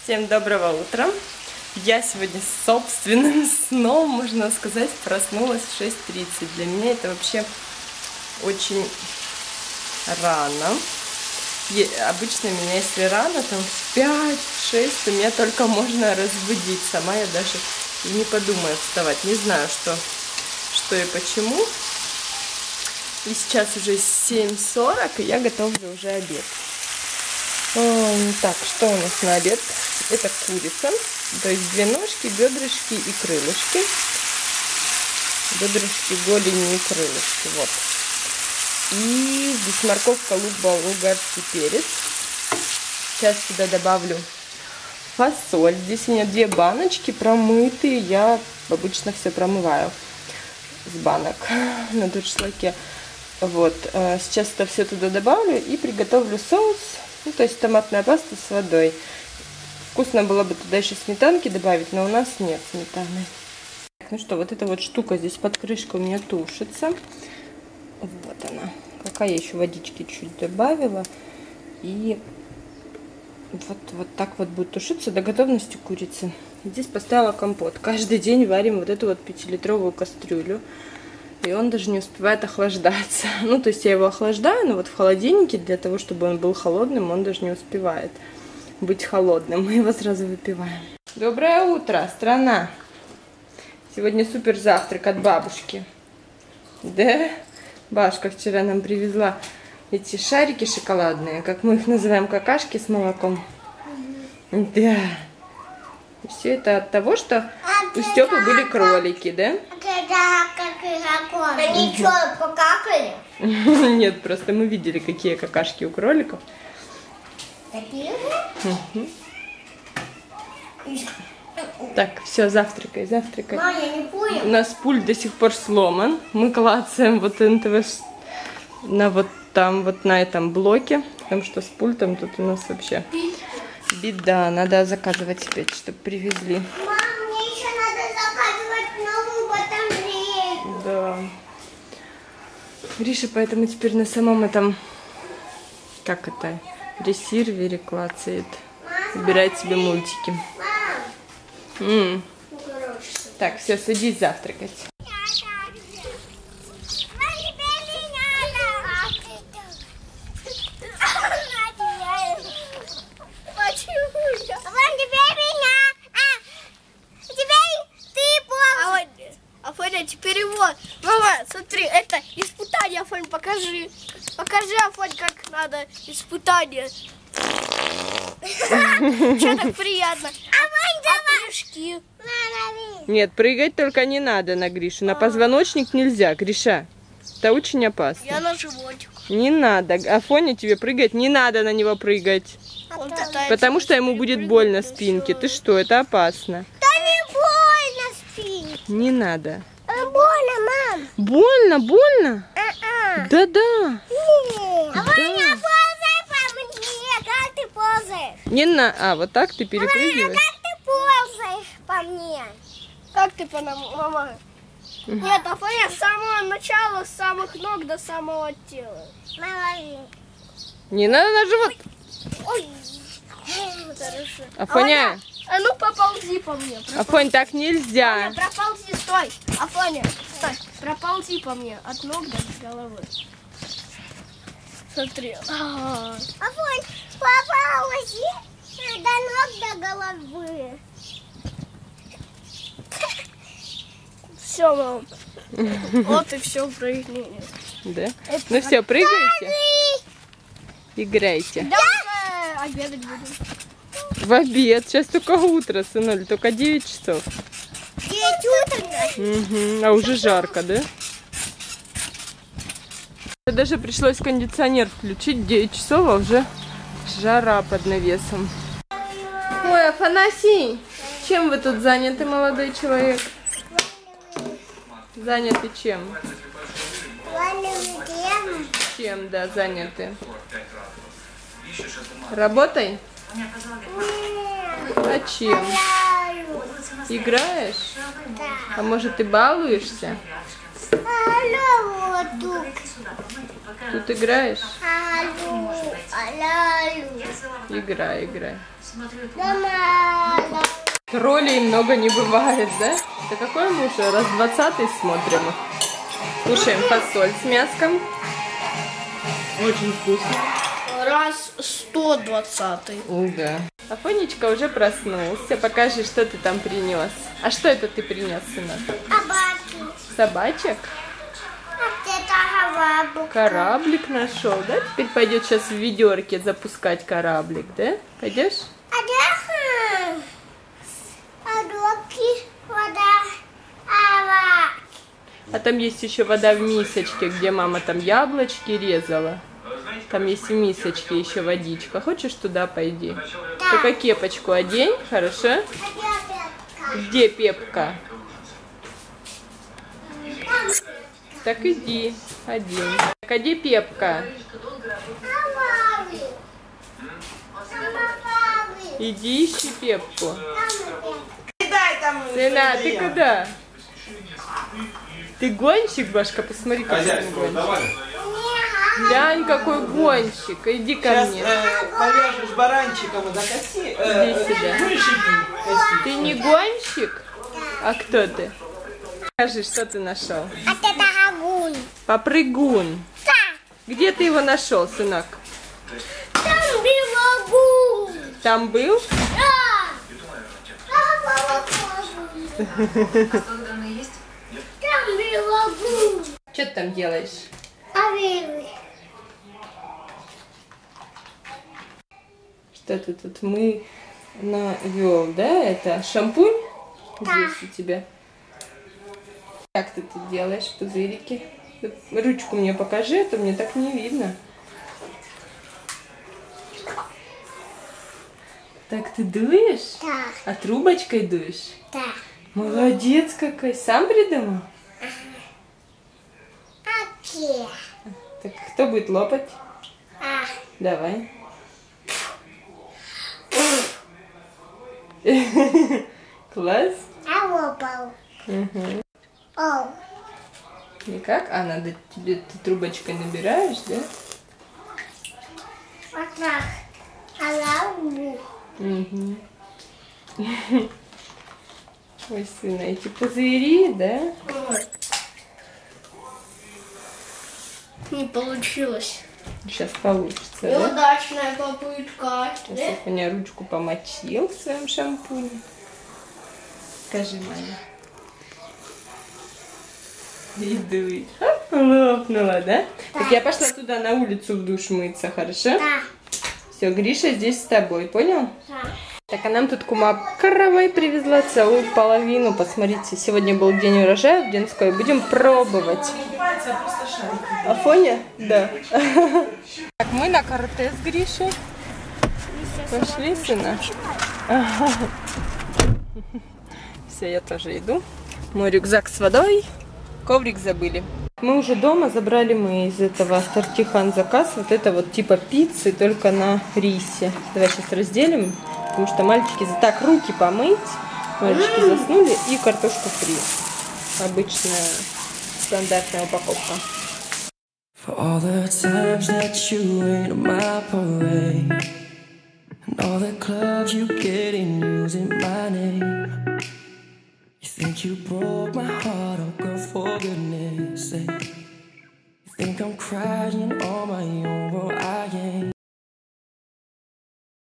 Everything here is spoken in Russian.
Всем доброго утра. Я сегодня с собственным сном, можно сказать, проснулась в 6:30. Для меня это вообще очень рано. Обычно меня, если рано, там в 5-6, то меня только можно разбудить. Сама я даже и не подумаю вставать. Не знаю, что и почему. И сейчас уже 7:40, и я готовлю уже обед. Так, что у нас на обед? Это курица, то есть 2 ножки, бедрышки и крылышки. Бедрышки, голени и крылышки, вот. И здесь морковка, лук, болгарский перец. Сейчас сюда добавлю фасоль. Здесь у меня 2 баночки промытые. Я обычно все промываю с банок на дуршлаге. Вот. Сейчас это все туда добавлю и приготовлю соус. Ну, то есть томатная паста с водой. Вкусно было бы туда еще сметанки добавить, но у нас нет сметаны. Ну что, вот эта вот штука здесь под крышкой у меня тушится. Вот она. Пока я еще водички чуть добавила. И вот так вот будет тушиться до готовности курицы. Здесь поставила компот. Каждый день варим вот эту вот 5-литровую кастрюлю. И он даже не успевает охлаждаться. Ну, то есть я его охлаждаю, но вот в холодильнике для того, чтобы он был холодным, он даже не успевает быть холодным. Мы его сразу выпиваем. Доброе утро, страна! Сегодня супер завтрак от бабушки. Да? Бабушка вчера нам привезла эти шарики шоколадные, как мы их называем, какашки с молоком. Да. И все это от того, что у Степы были кролики, да? Они что, покакали? Нет, просто мы видели, какие какашки у кроликов. Такие же? Так, все, завтракай. Мам, я не понял. У нас пульт до сих пор сломан. Мы клацаем вот НТВ на вот там, вот на этом блоке. Потому что с пультом тут у нас вообще беда. Надо заказывать опять, чтобы привезли. Мам, мне еще надо заказывать новую батарею. Да. Гриша поэтому теперь на самом этом, как это, ресервере клацает. Выбирает себе мультики. Мам. Так, все, садись завтракать. Афоня, теперь его. Мама, смотри, это испытание, Афонь, покажи. Покажи, Афонь, как надо испытание. Что так приятно? Афонь, давай. Прыжки. Нет, прыгать только не надо на Гришу. На позвоночник нельзя, Гриша. Это очень опасно. Я на животик. Не надо. Афоня, тебе прыгать не надо на него прыгать. Потому что ему будет больно спинке. Ты что, это опасно. Да не больно спинке. Не надо. Больно, мам. Больно? Да-да. Афоня, ползай по мне. Как ты ползаешь? Не на... А, вот так ты перепрыгиваешь? Как ты ползаешь по мне? Как ты по нам, мама? Нет, Афоня с самого начала, с самых ног до самого тела. Молодец. Не надо на живот. Ой. Хорошо. Афоня, А ну поползи по мне. Афонь, так нельзя. Афоня, проползи, стой. Афоня, стой. Проползи по мне от ног до головы. Смотри. Афонь, поползи до ног до головы. Все, мам. Вот и все упражнение. Да? Ну все, прыгайте. Играйте. Да, уже обедать будем. В обед. Сейчас только утро, сынуль. Только 9 часов. 9 утра. А уже жарко, да? Даже пришлось кондиционер включить. 9 часов, а уже жара под навесом. Ой, Афанасий, чем вы тут заняты, молодой человек? Заняты чем? Чем, да, заняты? Работой? А чем? Играешь? А может, ты балуешься? Алло, вот тут. Тут играешь? Алло, алло. Играй, играй. Дома. Троллей много не бывает, да? Это какой мы уже? Раз 20-й смотрим их. Кушаем фасоль с мяском. Очень вкусно. Раз 120-й. Да. Афонечка уже проснулся. Покажи, что ты там принес. А что это ты принес, сынок? Собаки. Собачек? А это кораблик. Кораблик нашел, да? Теперь пойдет сейчас в ведерке запускать кораблик, да? Пойдешь? А доки, вода, ава. А там есть еще вода в мисочке, где мама там яблочки резала. Там есть в мисочке еще водичка. Хочешь, туда пойди? Да. Только кепочку одень, хорошо? Где Пепка? Так иди, одень. Так, а где Пепка? Иди ищи Пепку. Сына, ты куда? Ты гонщик, Башка? Посмотри, какой он гонщик. Глянь, какой гонщик. Иди ко мне. Повяжешь баранчиком и закоси. Иди сюда. Ты не гонщик? А кто ты? Скажи, что ты нашел? А это огонь. Попрыгун. Да. Где ты его нашел, сынок? Там был огонь. Там был? Там был огонь. Что ты там делаешь? А вы? Что ты тут мы навел, да? Это шампунь? Да. Здесь у тебя. Как ты тут делаешь пузырики? Ручку мне покажи, а то мне так не видно. Так ты дуешь? Да. А трубочкой дуешь? Да. Молодец какой. Сам придумал? Окей. Так кто будет лопать? А. Давай. Класс. А лопал. Угу. О. Никак? А, надо тебе, ты трубочкой набираешь, да? Вот так. А лаву. Угу. Ой, сына, эти пузыри, да? Не получилось. Сейчас получится, да? Неудачная попытка. Сейчас Афоня ручку помочил в своем шампуне. Скажи, маме. И дуй. Оп, лопнула, да? Так я пошла туда на улицу в душ мыться, хорошо? Да. Все, Гриша здесь с тобой, понял? Да. Так, а нам тут кума каравай привезла целую половину. Посмотрите, сегодня был день урожая в Денской. Будем пробовать. Афоня? Да. Так, мы на карате с Гришей. Пошли, сына. Все, я тоже иду. Мой рюкзак с водой. Коврик забыли. Мы уже дома, забрали мы из этого Сартихан заказ. Вот это вот типа пиццы, только на рисе. Давай сейчас разделим, потому что мальчики... Так, руки помыть. Мальчики заснули. И картошку фри. Обычная стандартная упаковка. For all the times that you ain't on my parade, and all the clubs you get in using my name. You think you broke my heart, oh girl, for goodness sake. You think I'm crying on my